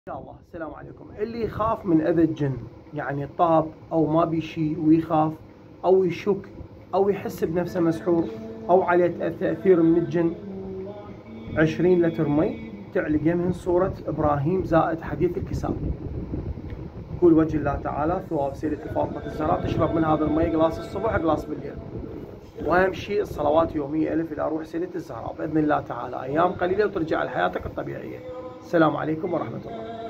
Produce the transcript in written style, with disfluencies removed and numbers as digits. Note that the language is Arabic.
يا الله. السلام عليكم. اللي يخاف من اذى الجن، يعني طاب او ما بيشي ويخاف او يشك او يحس بنفسه مسحور او عليه تاثير من الجن، 20 لتر مي تعلق يمهن صورة ابراهيم زائد حديث الكساء، كل وجه الله تعالى ثواب سيدتي فاطمة الزهراء. تشرب من هذا المي قلاص الصبح قلاص بالليل، واهم شيء الصلوات يومية 1000 الى روح سيدتي الزهراء باذن الله تعالى. ايام قليلة وترجع لحياتك الطبيعية. السلام عليكم ورحمة الله.